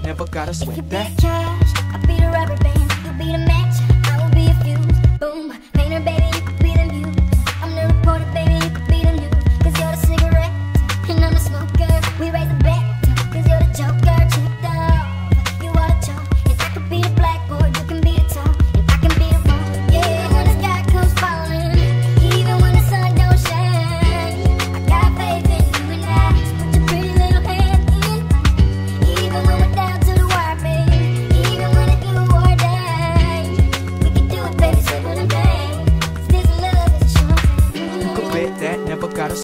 never gotta If you sweat be that. the cash, I'll be the rubber band. You be the match,